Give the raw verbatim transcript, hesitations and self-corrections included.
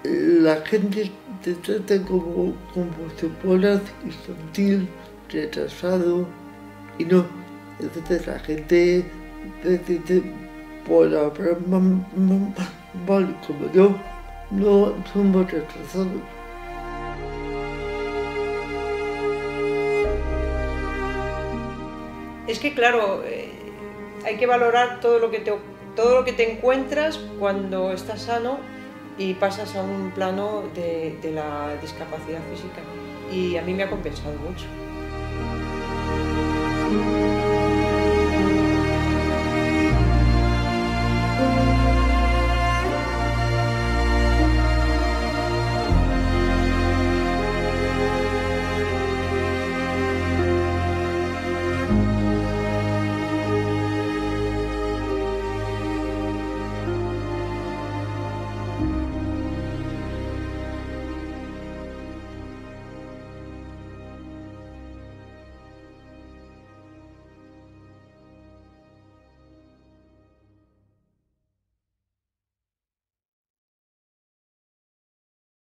la gente te trata como, como si fueras infantil, retrasado, y no. Entonces la gente te dice palabras mal como yo, no somos retrasados. Es que claro, eh, hay que valorar todo lo que te, todo lo que te encuentras cuando estás sano y pasas a un plano de, de la discapacidad física. Y a mí me ha compensado mucho.